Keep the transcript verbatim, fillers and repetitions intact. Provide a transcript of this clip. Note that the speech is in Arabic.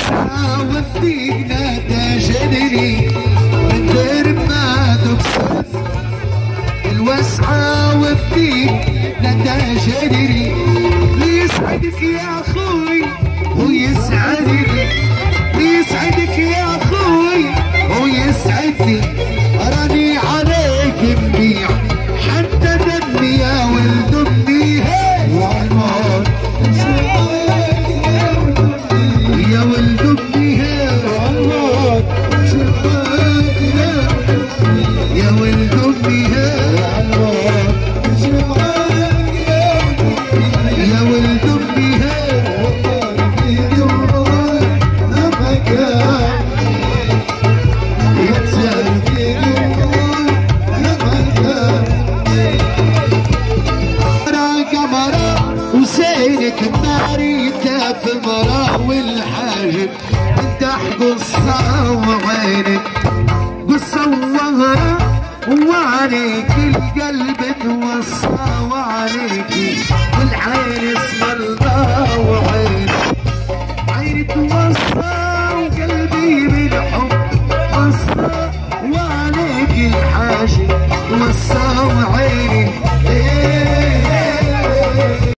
الوسعة والدينا تجدني من غير ما تقصد. الوسعة والدينا تجدني ليسعدك يا اخوي ويسعدني، ليسعدك يا اخوي ويسعدني. راني عليك مبيع حتى دمي يا ولد امي وعمار يا ولد امي وعمار يا ولد امي وعمار يا ولد امي وسينك الناري في مرا والحاجب افتح قصة وعينك قصة وغرا وعليك القلب توصى وعليك والعين اسم الله وعينك عين توصى